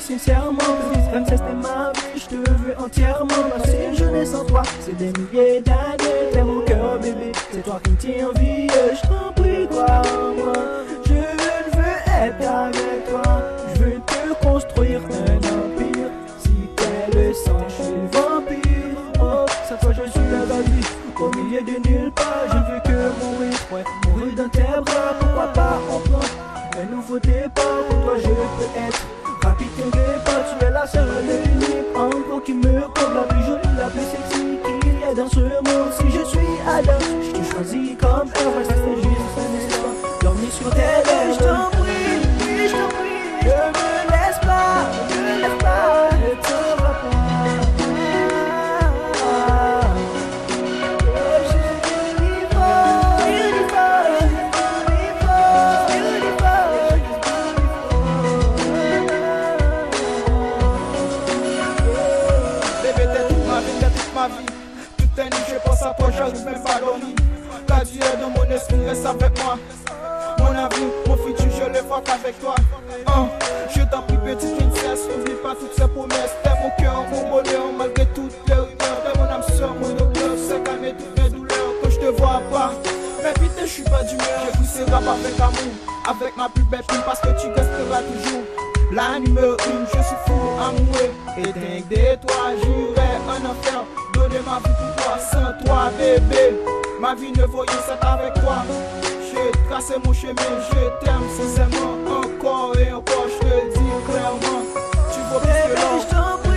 sincèrement, même si c'était ma vie, je te veux entièrement. Passer une journée sans toi, c'est des milliers d'années. T'es mon cœur bébé, c'est toi qui me tiens en vie. Je t'en prie, crois en moi. Je veux être avec toi. Je veux te construire un empire. Si t'es le sang, je suis le vampire. Oh, cette fois je suis la vie, au milieu de nulle part. Je ne veux que mourir, ouais, mourir dans tes bras. Pourquoi pas on prend un nouveau départ. Pour toi je peux être rapide qu'un départ. Tu es la seule et unique, en gros qui me compte. La plus jolie, la plus sexy qu'il y a dans ce monde. Si je suis Adam, je te choisis comme Eve. C'est juste un instant, dormir sur tes lèvres. Je t'en prie, oui, je t'en prie, ne me laisse pas, ne me laisse pas, ne te va pas. Toute la nuit je pense à toi, j'arrive même pas à dormir. Car Dieu est dans mon esprit, reste avec moi. Mon avenir, mon futur, je le vois qu'avec toi. Je t'en prie petite princesse, n'oublie pas toutes ces promesses. T'es mon cœur, mon bonheur, malgré toutes les rumeurs. T'es mon âme sœur, mon docteur, c'est calmer toutes mes douleurs. Quand je te vois pas, mais putain je suis pas d'humeur. J'ai poussé rap avec amour, avec ma plus belle plume, parce que tu resteras toujours la numéro 1, je suis fou, amoureux et dingue de toi, j'irai en enfer. Donner ma vie pour toi, sans toi bébé ma vie ne vaut rien, c'est avec toi. J'ai tracé mon chemin, je t'aime sincèrement. Encore et encore, je te dis clairement, tu vaux plus que l'or.